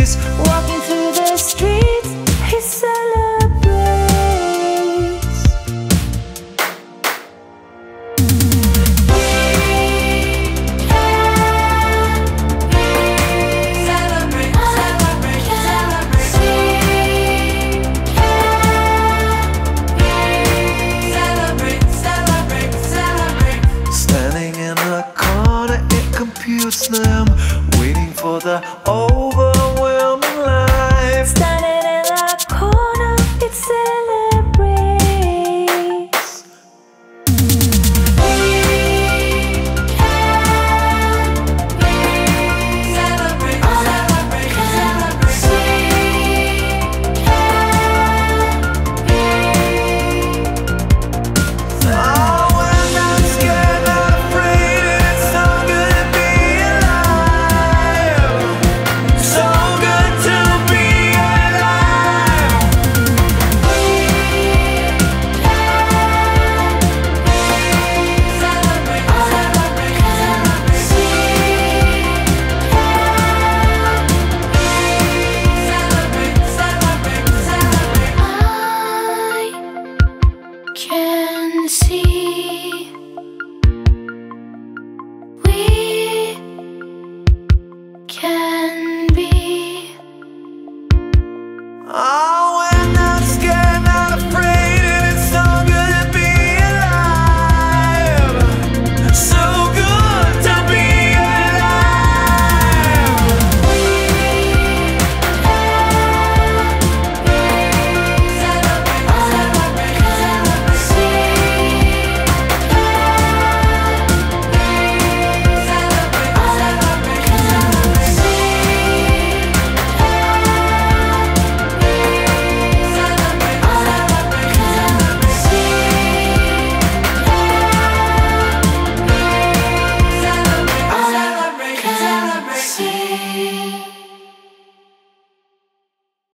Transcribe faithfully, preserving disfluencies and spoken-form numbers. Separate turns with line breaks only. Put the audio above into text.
memories.
Walking through the streets, he celebrates. We can celebrate, celebrate, celebrate. We can celebrate, celebrate, celebrate.
Standing in a corner, it computes them, waiting for the over.